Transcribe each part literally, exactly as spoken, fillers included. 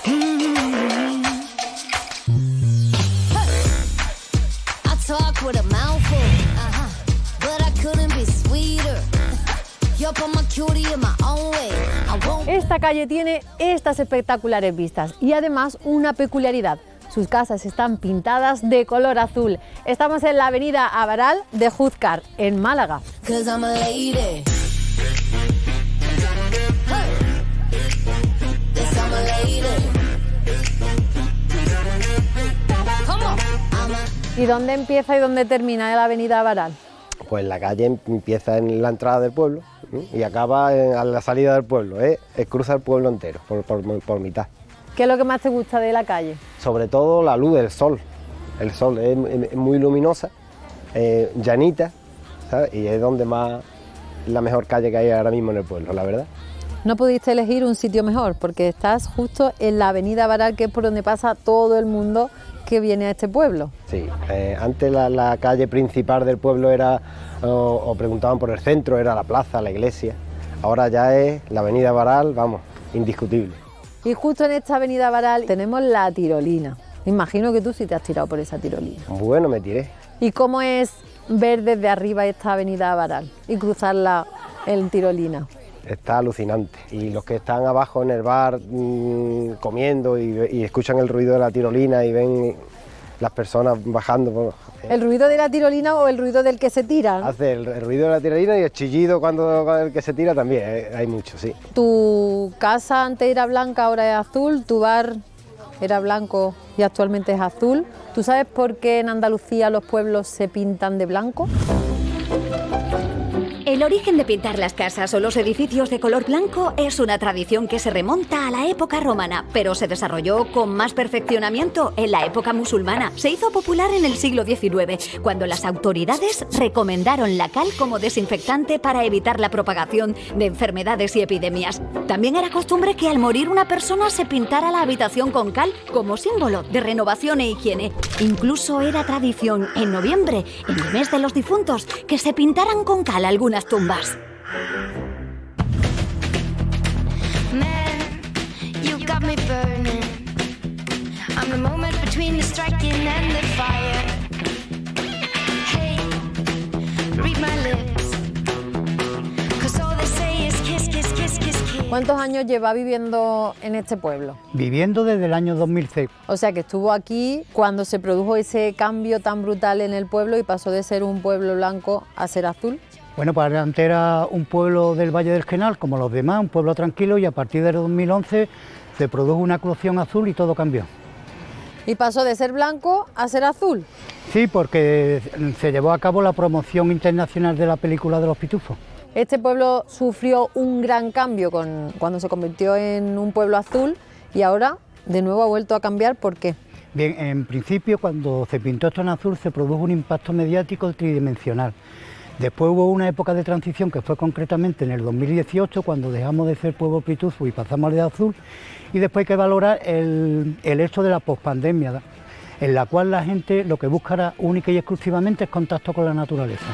Esta calle tiene estas espectaculares vistas y además una peculiaridad. Sus casas están pintadas de color azul. Estamos en la avenida Abaral de Júzcar, en Málaga. ¿Y dónde empieza y dónde termina la avenida Abaral? Pues la calle empieza en la entrada del pueblo, ¿sí? Y acaba en, a la salida del pueblo, ¿eh? Cruza el pueblo entero, por, por, por mitad. ¿Qué es lo que más te gusta de la calle? Sobre todo la luz del sol. El sol es, es muy luminosa, eh, llanita, ¿sabes? Y es donde más, la mejor calle que hay ahora mismo en el pueblo, la verdad. No pudiste elegir un sitio mejor, porque estás justo en la avenida Abaral, que es por donde pasa todo el mundo que viene a este pueblo. Sí, eh, antes la, la calle principal del pueblo era, o, o preguntaban por el centro, era la plaza, la iglesia. Ahora ya es la avenida Abaral, vamos, indiscutible. Y justo en esta avenida Abaral tenemos la tirolina. Imagino que tú sí te has tirado por esa tirolina. Bueno, me tiré. ¿Y cómo es ver desde arriba esta avenida Abaral y cruzarla en tirolina? Está alucinante, y los que están abajo en el bar mmm, comiendo y, y escuchan el ruido de la tirolina y ven las personas bajando. Bueno, ¿el ruido de la tirolina o el ruido del que se tira? Hace el, el ruido de la tirolina y el chillido cuando, cuando el que se tira también, eh, hay mucho, sí. Tu casa antes era blanca, ahora es azul, tu bar era blanco y actualmente es azul. ¿Tú sabes por qué en Andalucía los pueblos se pintan de blanco? El origen de pintar las casas o los edificios de color blanco es una tradición que se remonta a la época romana, pero se desarrolló con más perfeccionamiento en la época musulmana. Se hizo popular en el siglo diecinueve, cuando las autoridades recomendaron la cal como desinfectante para evitar la propagación de enfermedades y epidemias. También era costumbre que al morir una persona se pintara la habitación con cal como símbolo de renovación e higiene. Incluso era tradición en noviembre, en el mes de los difuntos, que se pintaran con cal algunas tumbas. ¿Cuántos años lleva viviendo en este pueblo? Viviendo desde el año dos mil seis. O sea que estuvo aquí cuando se produjo ese cambio tan brutal en el pueblo y pasó de ser un pueblo blanco a ser azul. Bueno, pues antes era un pueblo del Valle del Genal, como los demás, un pueblo tranquilo, y a partir del dos mil once se produjo una eclosión azul y todo cambió. ¿Y pasó de ser blanco a ser azul? Sí, porque se llevó a cabo la promoción internacional de la película de los Pitufos. Este pueblo sufrió un gran cambio con, cuando se convirtió en un pueblo azul y ahora de nuevo ha vuelto a cambiar. ¿Por qué? Bien, en principio cuando se pintó esto en azul se produjo un impacto mediático tridimensional. Después hubo una época de transición que fue concretamente en el dos mil dieciocho, cuando dejamos de ser pueblo pitufo y pasamos al de azul, y después hay que valorar el, el hecho de la pospandemia, en la cual la gente lo que buscará única y exclusivamente es contacto con la naturaleza.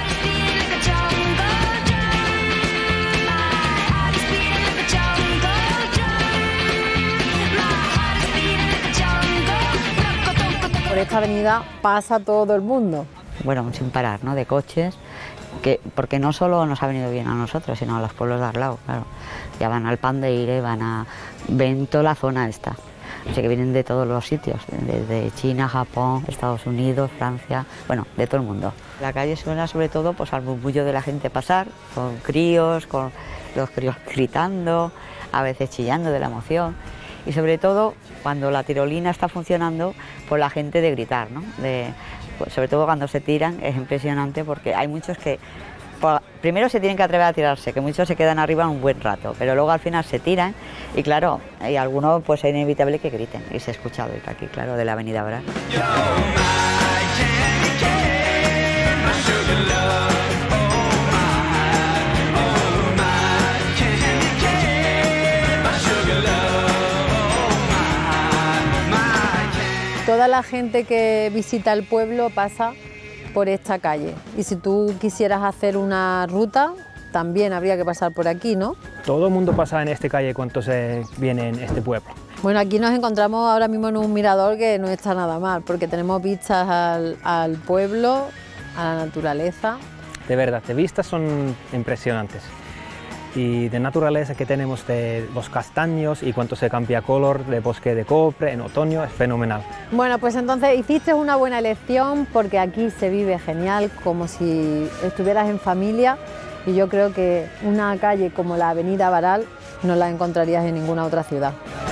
Por esta avenida pasa todo el mundo. Bueno, sin parar, ¿no? De coches, que, porque no solo nos ha venido bien a nosotros, sino a los pueblos de al lado, claro. Ya van al Pandeire, van a... ven toda la zona esta. O sea que vienen de todos los sitios, desde China, Japón, Estados Unidos, Francia, bueno, de todo el mundo. La calle suena sobre todo pues al murmullo de la gente pasar, con críos, con los críos gritando, a veces chillando de la emoción. Y sobre todo, cuando la tirolina está funcionando, pues la gente de gritar, ¿no? De, pues sobre todo cuando se tiran, es impresionante porque hay muchos que por, primero se tienen que atrever a tirarse, que muchos se quedan arriba un buen rato, pero luego al final se tiran y claro, y algunos pues es inevitable que griten, y se escucha hoy aquí, claro, de la avenida Abaral. Toda la gente que visita el pueblo pasa por esta calle y si tú quisieras hacer una ruta también habría que pasar por aquí, ¿no? Todo el mundo pasa en esta calle cuando se viene en este pueblo. Bueno, aquí nos encontramos ahora mismo en un mirador que no está nada mal, porque tenemos vistas al, al pueblo, a la naturaleza. De verdad, de vistas son impresionantes. Y de naturaleza que tenemos de los castaños y cuánto se cambia color de bosque de copre en otoño es fenomenal. Bueno, pues entonces hiciste una buena elección porque aquí se vive genial, como si estuvieras en familia, y yo creo que una calle como la Avenida Varal no la encontrarías en ninguna otra ciudad.